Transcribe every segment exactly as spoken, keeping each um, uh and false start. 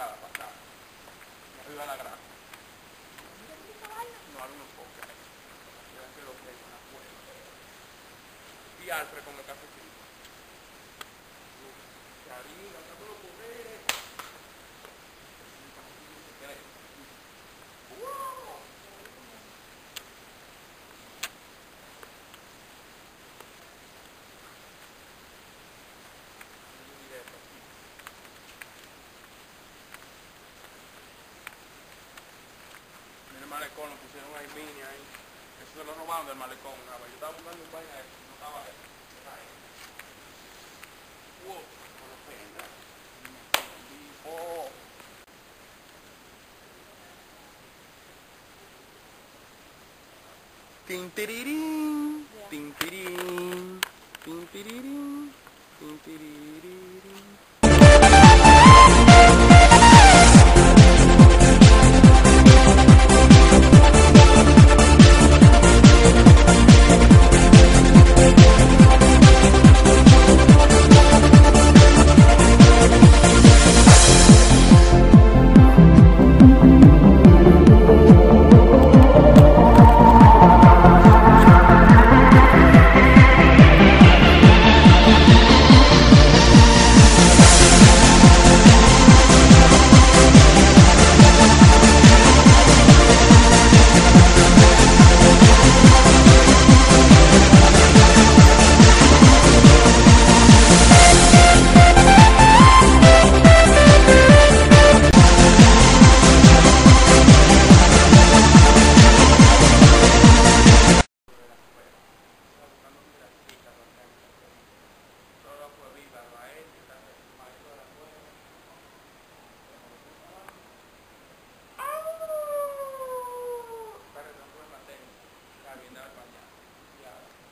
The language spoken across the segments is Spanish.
pasada, pasada. Y arriba la grasa. No, algunos pocos. Vean que lo que hay con la fuerza. Y Alfred con el cafecito. Charina, no puedo correr. En el malecón lo pusieron ahí mini ahí. Eso se lo robaron del malecón una vez. Yo estaba buscando un baño ahí, no estaba ahí. Wow, con la pena. Oh. Tin tirirín, tin tirirín, tin tirirín, tin tirirín.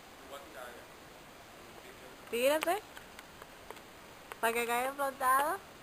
Tírate para que caiga explotado.